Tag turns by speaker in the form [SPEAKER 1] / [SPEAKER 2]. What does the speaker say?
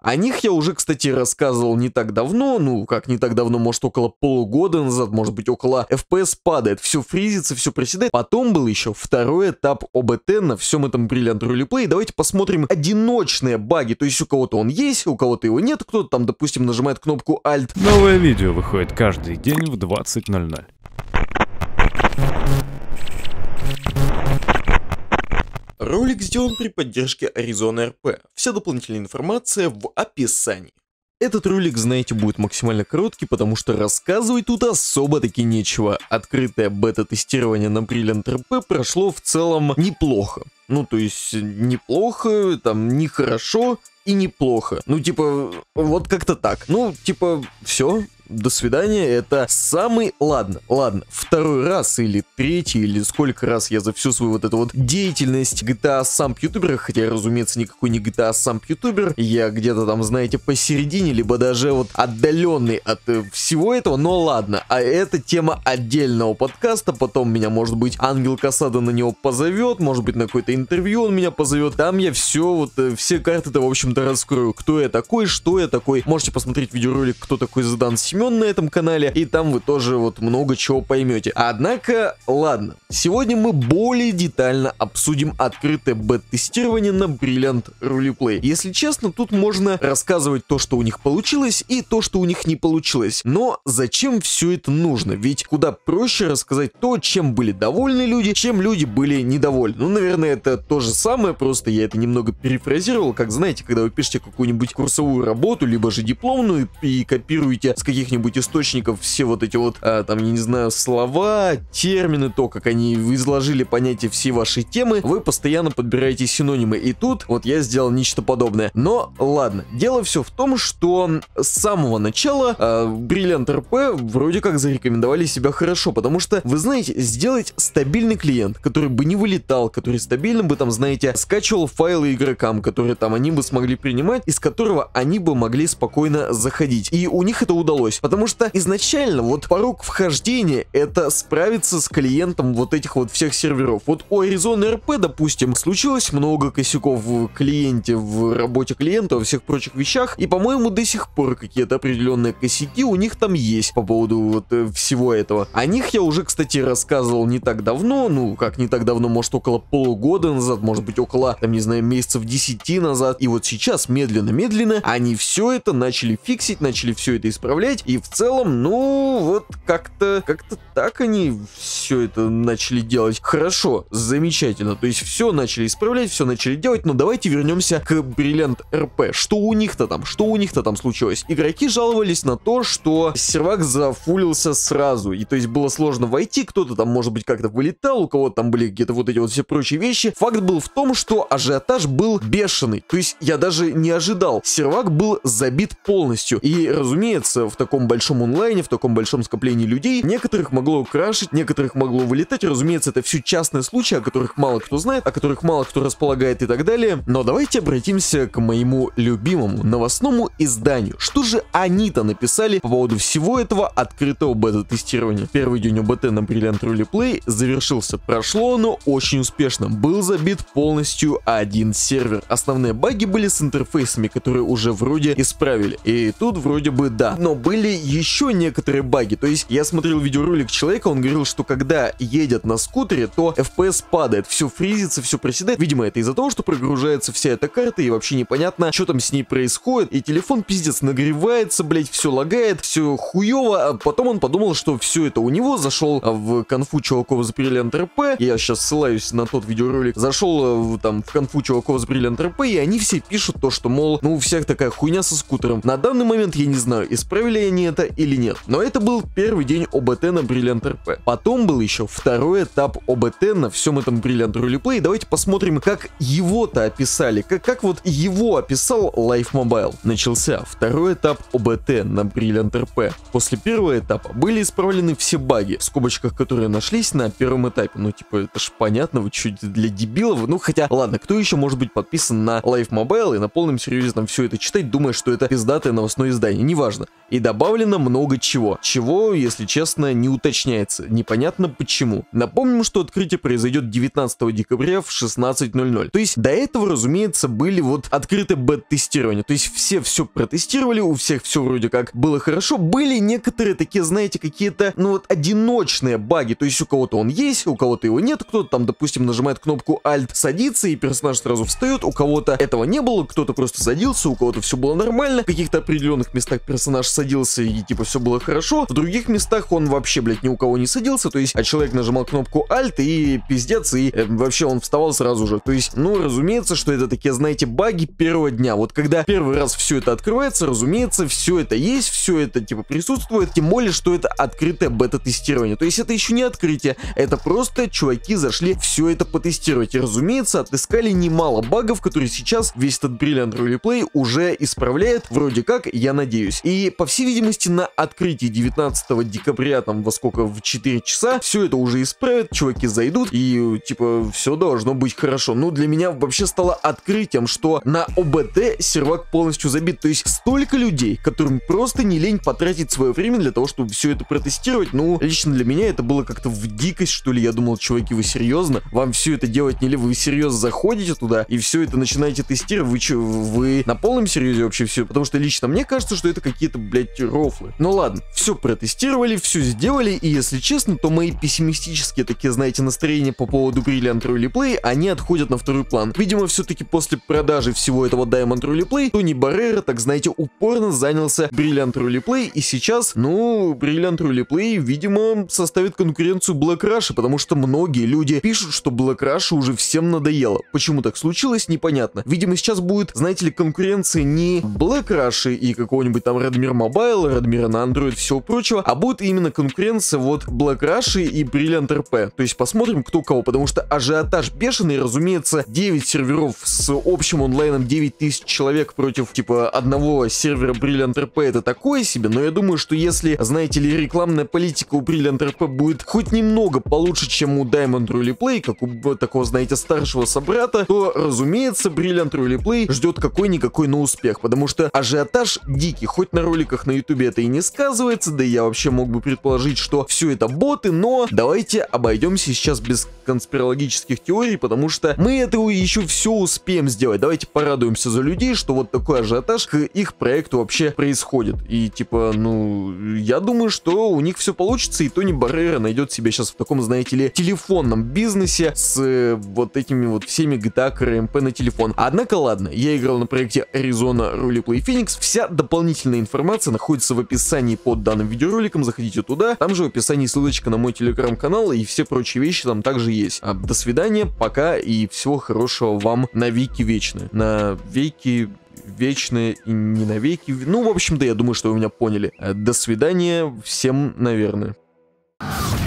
[SPEAKER 1] О них я уже, кстати, рассказывал не так давно, ну, как не так давно, может, около полугода назад, может быть, около FPS падает, все фризится, все проседает. Потом был еще второй этап ОБТ на всем этом Brilliant Roleplay. Давайте посмотрим одиночные баги, то есть у кого-то он есть, у кого-то его нет, кто-то там, допустим, нажимает кнопку Alt.
[SPEAKER 2] Новое видео выходит каждый день в 20:00.
[SPEAKER 1] Ролик сделан при поддержке Arizona RP. Вся дополнительная информация в описании. Этот ролик, знаете, будет максимально короткий, потому что рассказывать тут особо-таки нечего. Открытое бета-тестирование на Brilliant RP прошло в целом неплохо. Ну, то есть, неплохо, там, нехорошо и неплохо. Ну, типа, вот как-то так. Ну, типа, все. До свидания, это самый... Ладно, второй раз или третий, или сколько раз я за всю свою вот эту вот деятельность GTA Samp ютубера, хотя я, разумеется, никакой не GTA Samp ютубер, я где-то там, знаете, посередине, либо даже вот отдаленный от всего этого, но ладно, а это тема отдельного подкаста, потом меня, может быть, Ангел Касада на него позовет, может быть, на какое-то интервью он меня позовет, там я все карты-то, в общем-то, раскрою, кто я такой, что я такой, можете посмотреть видеоролик, кто такой Задан Семен на этом канале, и там вы тоже вот много чего поймете. Однако, ладно, сегодня мы более детально обсудим открытое бета-тестирование на Brilliant Roleplay. Если честно, тут можно рассказывать то, что у них получилось, и то, что у них не получилось. Но зачем все это нужно? Ведь куда проще рассказать то, чем были довольны люди, чем люди были недовольны. Ну, наверное, это то же самое, просто я это немного перефразировал, как, знаете, когда вы пишете какую-нибудь курсовую работу, либо же дипломную, и копируете с каких-нибудь источников все вот эти вот, там, я не знаю, слова, термины, то, как они изложили понятие всей вашей темы, вы постоянно подбираете синонимы. И тут вот я сделал нечто подобное. Но ладно, дело все в том, что с самого начала Brilliant RP вроде как зарекомендовали себя хорошо, потому что, вы знаете, сделать стабильный клиент, который бы не вылетал, который стабильно бы там, знаете, скачивал файлы игрокам, которые там они бы смогли принимать, из которого они бы могли спокойно заходить. И у них это удалось. Потому что изначально вот порог вхождения это справиться с клиентом вот этих вот всех серверов. Вот у Arizona RP, допустим, случилось много косяков в клиенте, в работе клиента, во всех прочих вещах. И, по-моему, до сих пор какие-то определенные косяки у них там есть по поводу вот всего этого. О них я уже, кстати, рассказывал не так давно, ну, как не так давно, может, около полугода назад, может быть, около, там, не знаю, месяцев 10 назад. И вот сейчас, медленно-медленно, они все это начали фиксить, начали все это исправлять. И в целом, ну, вот как-то так они все это начали делать. Хорошо, замечательно. То есть все начали исправлять, все начали делать, но давайте вернемся к Brilliant RP. Что у них-то там случилось? Игроки жаловались на то, что сервак зафулился сразу. И то есть было сложно войти, кто-то там, может быть, как-то вылетал, у кого-то там были где-то вот эти вот все прочие вещи. Факт был в том, что ажиотаж был бешеный. То есть я даже не ожидал. Сервак был забит полностью. И, разумеется, в таком большом онлайне, в таком большом скоплении людей, некоторых могло крашить, некоторых могло вылетать. Разумеется, это все частные случаи, о которых мало кто знает, о которых мало кто располагает и так далее. Но давайте обратимся к моему любимому новостному изданию. Что же они-то написали по поводу всего этого открытого бета-тестирования? Первый день ОБТ на Brilliant Roleplay завершился. Прошло оно очень успешно. Был забит полностью один сервер. Основные баги были с интерфейсами, которые уже вроде исправили. И тут вроде бы да. Но были еще некоторые баги. То есть я смотрел видеоролик человека, он говорил, что когда едет на скутере, то FPS падает, все фризится, все проседает. Видимо, это из-за того, что прогружается вся эта карта и вообще непонятно, что там с ней происходит. И телефон пиздец нагревается, блять, все лагает, все хуево. А потом он подумал, что все это у него, зашел в конфу чуваков из Brilliant RP. Я сейчас ссылаюсь на тот видеоролик. Зашел там в конфу чуваков из Brilliant RP, и они все пишут то, что, мол, ну у всех такая хуйня со скутером. На данный момент я не знаю, исправили они это или нет. Но это был первый день ОБТ на Brilliant RP. Потом был еще второй этап ОБТ на всем этом Brilliant Roleplay. Давайте посмотрим, как его-то описали, как вот его описал Life Mobile. Начался второй этап ОБТ на Brilliant RP. После первого этапа были исправлены все баги, в скобочках, которые нашлись на первом этапе. Ну, типа, это ж понятно, вы чуть для дебилов. Ну, хотя, ладно, кто еще может быть подписан на Life Mobile и на полном серьезе там все это читать, думая, что это пиздатое новостное издание, неважно. И добавили добавлено много чего. Чего, если честно, не уточняется. Непонятно почему. Напомним, что открытие произойдет 19 декабря в 16:00. То есть до этого, разумеется, были вот открытые бета-тестирования. То есть все протестировали, у всех все вроде как было хорошо. Были некоторые такие, знаете, какие-то, ну вот, одиночные баги. То есть у кого-то он есть, у кого-то его нет. Кто-то там, допустим, нажимает кнопку Alt, садится, и персонаж сразу встает. У кого-то этого не было, кто-то просто садился, у кого-то все было нормально. В каких-то определенных местах персонаж садился, и типа все было хорошо. В других местах он вообще, блядь, ни у кого не садился. То есть, а человек нажимал кнопку Alt, и пиздец, и вообще он вставал сразу же. То есть, ну, разумеется, что это такие, знаете, баги первого дня. Вот когда первый раз все это открывается, разумеется, все это есть, все это типа присутствует, тем более, что это открытое бета-тестирование. То есть это еще не открытие, это просто чуваки зашли все это потестировать. И, разумеется, отыскали немало багов, которые сейчас весь этот Brilliant Roleplay уже исправляет, вроде как, я надеюсь. И, по всей видимости, на открытии 19 декабря, там, во сколько, в 4 часа, все это уже исправят, чуваки зайдут, и, типа, все должно быть хорошо. Ну, для меня вообще стало открытием, что на ОБТ сервак полностью забит. То есть столько людей, которым просто не лень потратить свое время для того, чтобы все это протестировать. Ну, лично для меня это было как-то в дикость, что ли. Я думал, чуваки, вы серьезно? Вам все это делать не ли? Вы серьезно заходите туда и все это начинаете тестировать? Вы что, вы на полном серьезе вообще все? Потому что лично мне кажется, что это какие-то, блядь, рофлы. Ну ладно, все протестировали, все сделали, и если честно, то мои пессимистические такие, знаете, настроения по поводу Brilliant Roleplay, они отходят на второй план. Видимо, все-таки после продажи всего этого Diamond Roleplay, Тони Баррера, так знаете, упорно занялся Brilliant Roleplay, и сейчас, ну, Brilliant Roleplay, видимо, составит конкуренцию Black Rush, потому что многие люди пишут, что Black Rush уже всем надоело. Почему так случилось, непонятно. Видимо, сейчас будет, знаете ли, конкуренция не Black Rush и какого-нибудь там Redmire Mobile, Redmire на Android, всего прочего, а будет именно конкуренция вот Black Rush и Brilliant RP. То есть посмотрим, кто кого, потому что ажиотаж бешеный, разумеется, 9 серверов с общим онлайном 9000 человек против, типа, одного сервера Brilliant RP, это такое себе, но я думаю, что если, знаете ли, рекламная политика у Brilliant RP будет хоть немного получше, чем у Diamond Roleplay, как у такого, знаете, старшего собрата, то, разумеется, Brilliant Roleplay ждет какой-никакой, но успех, потому что ажиотаж дикий, хоть на роликах на ютубе это и не сказывается, да и я вообще мог бы предположить, что все это боты, но давайте обойдемся сейчас без конспирологических теорий, потому что мы этого еще все успеем сделать. Давайте порадуемся за людей, что вот такой ажиотаж к их проекту вообще происходит. И типа, ну, я думаю, что у них все получится, и Тони Баррера найдет себя сейчас в таком, знаете ли, телефонном бизнесе с вот этими вот всеми GTA RMP на телефон. Однако, ладно, я играл на проекте Arizona Roleplay Phoenix, вся дополнительная информация находится в описании под данным видеороликом, заходите туда, там же в описании ссылочка на мой телеграм-канал и все прочие вещи там также есть. До свидания, пока и всего хорошего вам на веки вечные. На веки вечные и не на веки. Ну, в общем-то, я думаю, что вы меня поняли. До свидания всем, наверное.